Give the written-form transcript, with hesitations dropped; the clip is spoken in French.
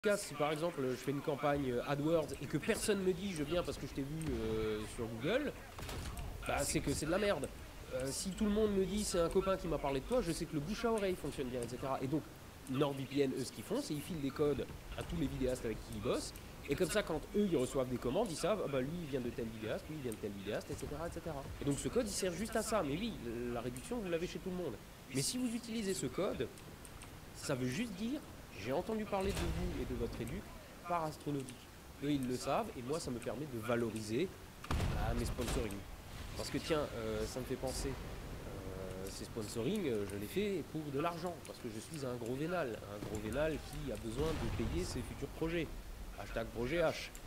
Si par exemple je fais une campagne AdWords et que personne me dit je viens parce que je t'ai vu sur Google, bah c'est que c'est de la merde. Si tout le monde me dit c'est un copain qui m'a parlé de toi, je sais que le bouche à oreille fonctionne bien, etc. Et donc NordVPN, eux, ce qu'ils font, c'est qu'ils filent des codes à tous les vidéastes avec qui ils bossent. Et comme ça, quand eux, ils reçoivent des commandes, ils savent, ah bah lui, il vient de tel vidéaste, lui, il vient de tel vidéaste, etc., etc. Et donc ce code, il sert juste à ça. Mais oui, la réduction, vous l'avez chez tout le monde. Mais si vous utilisez ce code, ça veut juste dire, j'ai entendu parler de vous et de votre éduc par Astronautique. Eux, ils le savent, et moi, ça me permet de valoriser mes sponsoring. Parce que tiens, ça me fait penser, ces sponsoring, je les fais pour de l'argent, parce que je suis un gros vénal qui a besoin de payer ses futurs projets. Hashtag projet H.